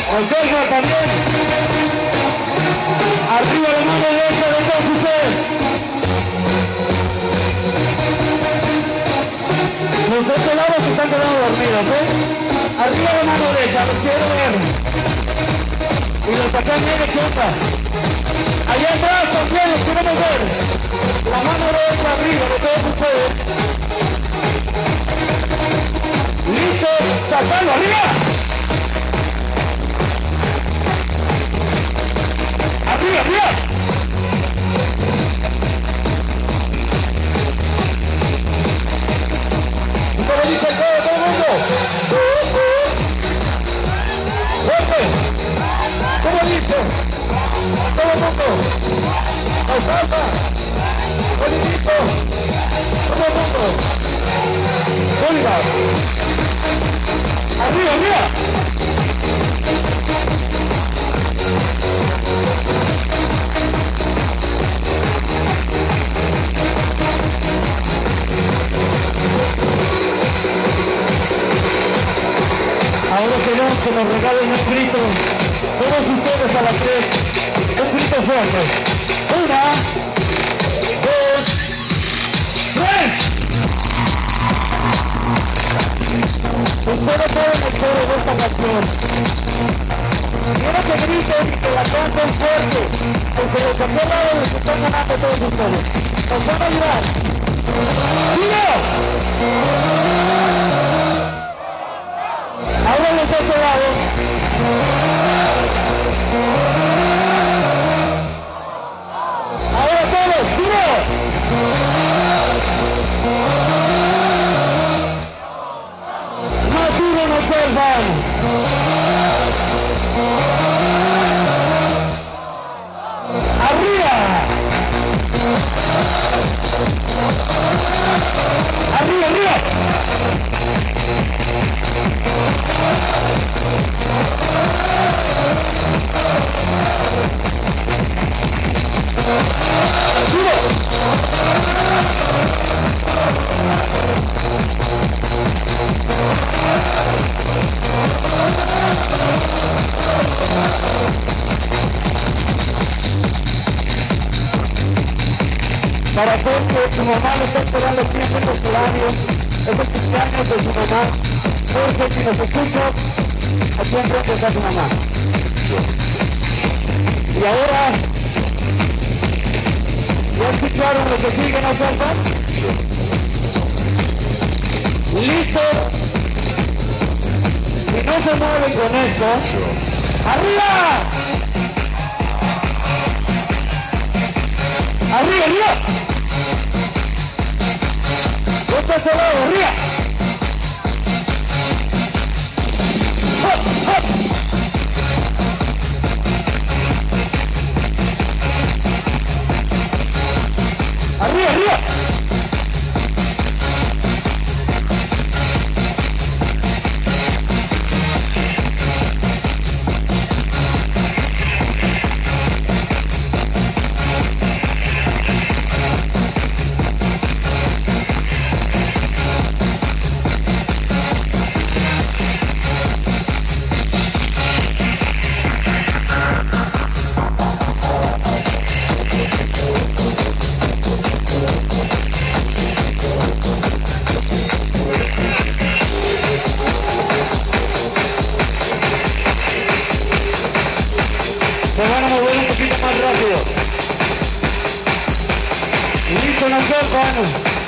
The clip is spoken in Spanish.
Otorga también. Arriba la mano derecha de todos ustedes. Los de este lado se están quedando dormidos, ¿eh? Arriba la mano derecha, los quiero ver. Y los de acá vienen, ¿qué onda? Allá atrás también los queremos ver. La mano derecha arriba de todos ustedes. ¡Listo! ¡Saltando arriba! ¡Arriba, arriba! ¿Y cómo dice todo el mundo? ¡Fuerte! ¿Cómo dice? Todo el mundo. ¡Nos falta! ¡Bonito! Todo el mundo. ¡Bolívar! ¡Arriba, arriba! Ahora queremos que nos regalen un grito. Todos ustedes a las 3. Un grito fuerte. 1, 2, 3. Ustedes pueden el coro de esta canción. Quiero que griten y que la canten fuerte, porque los de aquel lado les están ganando todos ustedes. Nos van a ayudar. ¡Sigo! Ahora los de este lado. Ahora todos, ¡sigo! Más duro no vuelvan. ¡Arriba! ¡Arriba, arriba! Para todos que su mamá lo está esperando siempre en los horarios, es el cumpleaños de su mamá, porque si nos escucha, aquí enfrente está su mamá. Y ahora, ¿ya escucharon lo que sigue, no saltan? ¿Listo? Si no se mueven con esto, ¡arriba! ¡Arriba, arriba! ¡Este es el lado, arriba! ¡Hop, hop! ¡Arriba, arriba! Se van a mover un poquito más rápido. Listo, nos vemos.